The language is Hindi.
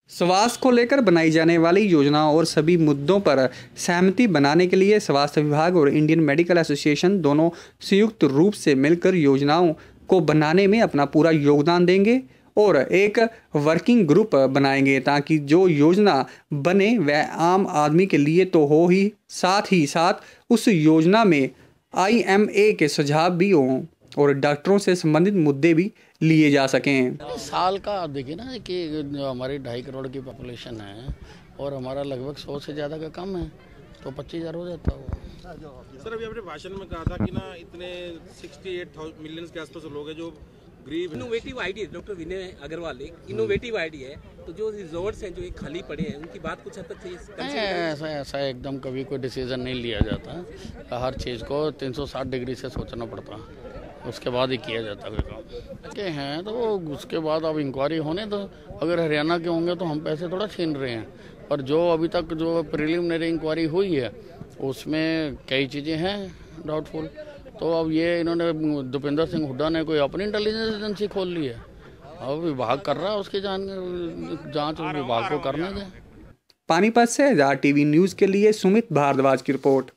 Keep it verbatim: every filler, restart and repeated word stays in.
स्वास्थ्य को लेकर बनाई जाने वाली योजनाओं और सभी मुद्दों पर सहमति बनाने के लिए स्वास्थ्य विभाग और इंडियन मेडिकल एसोसिएशन दोनों संयुक्त रूप से मिलकर योजनाओं को बनाने में अपना पूरा योगदान देंगे और एक वर्किंग ग्रुप बनाएंगे ताकि जो योजना बने वह आम आदमी के लिए तो हो ही, साथ ही साथ उस योजना में आई एम ए के सुझाव भी हों और डॉक्टरों से संबंधित मुद्दे भी लिए जा सकें। साल का आप देखिए ना कि जो हमारी ढाई करोड़ की पॉपुलेशन है और हमारा लगभग सौ से ज़्यादा का कम है तो पच्चीस हज़ार हो जाता है। सर अभी आपने भाषण में कहा था कि ना इतने अड़सठ मिलियन के आसपास लोग हैं जो गरीब। Innovative idea doctor Vinay Agarwal एक इनोवेटिव आइडिया है, तो जो रिजॉर्ट्स हैं जो एक खाली पड़े हैं उनकी बात कुछ हद तक सही ऐसा ऐसा एकदम कभी कोई डिसीजन नहीं लिया जाता। हर चीज़ को तीन सौ साठ डिग्री से सोचना पड़ता है, उसके बाद ही किया जाता है काम के हैं तो उसके बाद अब इंक्वायरी होने दो। अगर हरियाणा के होंगे तो हम पैसे थोड़ा छीन रहे हैं, पर जो अभी तक जो प्रिलिमिनरी इंक्वायरी हुई है उसमें कई चीज़ें हैं डाउटफुल। तो अब ये इन्होंने भूपेंद्र सिंह हुड्डा ने कोई अपनी इंटेलिजेंस एजेंसी खोल ली है, अब विभाग कर रहा है उसकी जान जाँच विभाग को करने दें। पानीपत से आज़ाद टीवी न्यूज़ के लिए सुमित भारद्वाज की रिपोर्ट।